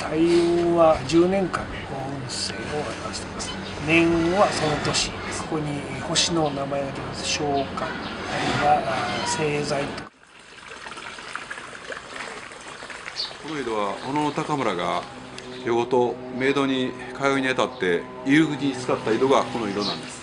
開運は10年間の運勢を表しています。年はその年、ここに星の名前が出ます。召喚、あるいは星座とか。 この井戸は小野高村が夜ごと冥土に通いにあたって遊具に使った井戸がこの井戸なんです。